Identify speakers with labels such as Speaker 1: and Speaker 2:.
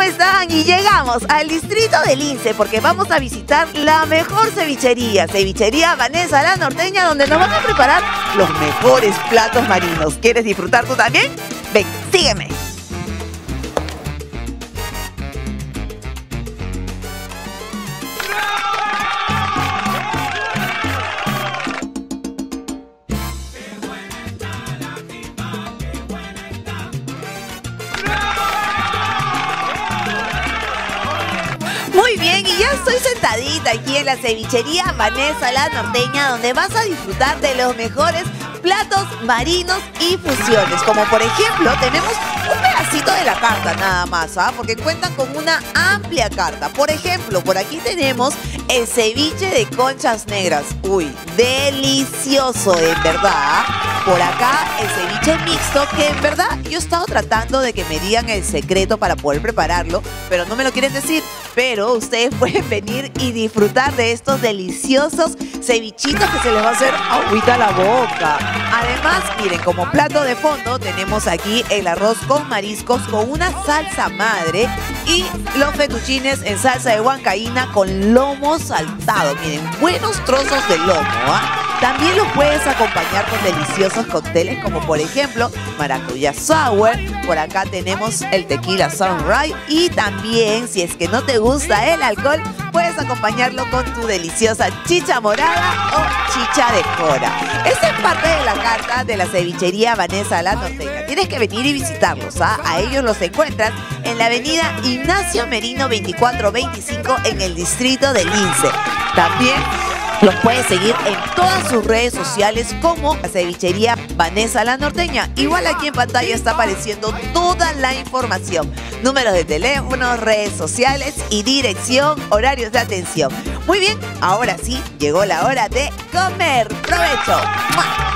Speaker 1: ¿cómo están? Y llegamos al distrito del Lince porque vamos a visitar la mejor cevichería, Cevichería Vanessa la Norteña, donde nos van a preparar los mejores platos marinos. ¿Quieres disfrutar tú también? Ven, sígueme. Muy bien, y ya estoy sentadita aquí en la Cevichería Vanessa la Norteña, donde vas a disfrutar de los mejores platos marinos y fusiones. Como por ejemplo, tenemos un pedacito de la carta nada más, ¿ah? Porque cuentan con una amplia carta. Por ejemplo, por aquí tenemos el ceviche de conchas negras. Uy, delicioso, en verdad. Por acá el ceviche mixto, que en verdad yo he estado tratando de que me digan el secreto para poder prepararlo, pero no me lo quieren decir. Pero ustedes pueden venir y disfrutar de estos deliciosos cevichitos que se les va a hacer agüita a la boca. Además, miren, como plato de fondo tenemos aquí el arroz con mariscos con una salsa madre y los fettuccines en salsa de huancaína con lomo saltado. Miren, buenos trozos de lomo, ¿ah? También lo puedes acompañar con deliciosos cócteles como por ejemplo maracuyá sour. Por acá tenemos el tequila sunrise y también, si es que no te gusta el alcohol, puedes acompañarlo con tu deliciosa chicha morada o chicha de jora. Esta es parte de la carta de la Cevichería Vanessa la Norteña. Tienes que venir y visitarlos, ¿ah? A ellos los encuentras en la avenida Ignacio Merino 2425 en el distrito del Lince. También los puedes seguir en todas sus redes sociales como la Cevichería Vanessa la Norteña. Igual aquí en pantalla está apareciendo toda la información. Números de teléfono, redes sociales y dirección, horarios de atención. Muy bien, ahora sí, llegó la hora de comer. ¡Provecho! ¡Mua!